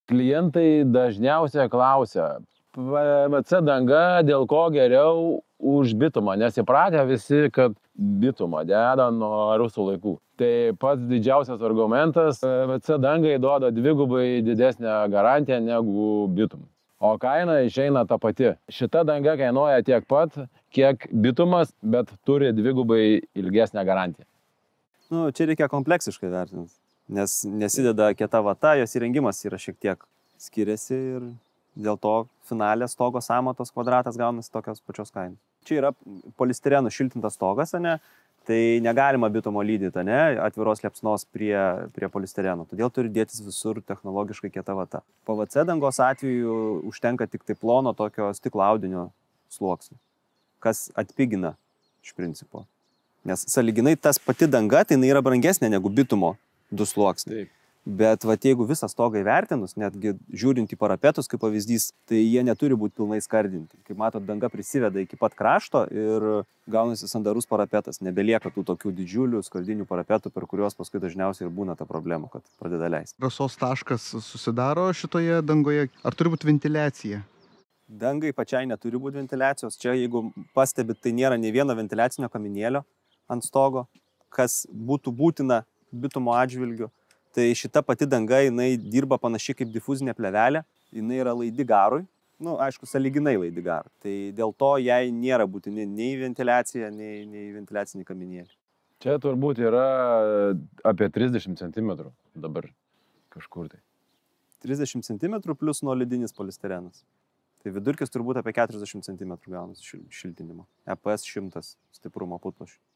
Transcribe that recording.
Klientai dažniausiai klausia, PVC danga dėl ko geriau už bitumą, nes įpratę visi, kad bitumą deda nuo rusų laikų. Tai pats didžiausias argumentas, PVC dangai duoda dvigubai didesnę garantiją negu bitumas. O kaina išeina ta pati. Šita danga kainuoja tiek pat, kiek bitumas, bet turi dvigubai ilgesnę garantiją. Nu, čia reikia kompleksiškai vertinti, nes nesideda kieta vata, jos įrengimas yra šiek tiek skiriasi ir dėl to finalė stogo sąmatos kvadratas gaunasi tokios pačios kainos. Čia yra polistirenų šiltintas stogas, ne? Tai negalima bitumo lydyti, ne? Atviros liepsnos prie polistirenų, todėl turi dėtis visur technologiškai kieta vata. PVC dangos atveju užtenka tik tai plono tokio stiklo audinio sluoksnio, kas atpigina iš principo. Nes sąlyginai tas pati danga, tai jinai yra brangesnė negu bitumo 2 sluoksniai. Bet vat, jeigu visą stogą įvertinus, netgi žiūrint į parapetus kaip pavyzdys, tai jie neturi būti pilnai skardinti. Kaip matot, danga prisiveda iki pat krašto ir gaunasi sandarus parapetas. Nebelieka tų tokių didžiulių skardinių parapetų, per kuriuos paskui dažniausiai ir būna ta problema, kad pradeda leisti. Rasos taškas susidaro šitoje dangoje. Ar turi būti ventiliacija? Dangai pačiai neturi būti ventiliacijos. Čia, jeigu pastebit, tai nėra nei vieno ventiliacinio kaminėlio ant stogo, kas būtų būtina bitumo atžvilgiu. Tai šita pati danga, jinai dirba panašiai kaip difuzinė plėvelė, jinai yra laidi garui, nu, aišku, sąlyginai laidi garui. Tai dėl to jai nėra būtini nei ventiliacija, nei ventiliacinį kaminėlį. Čia turbūt yra apie 30 cm dabar kažkur tai. 30 cm plus nuolidinis polistirenas. Tai vidurkis turbūt apie 40 cm gaunasi šiltinimo. EPS 100 stiprumo putplasčio.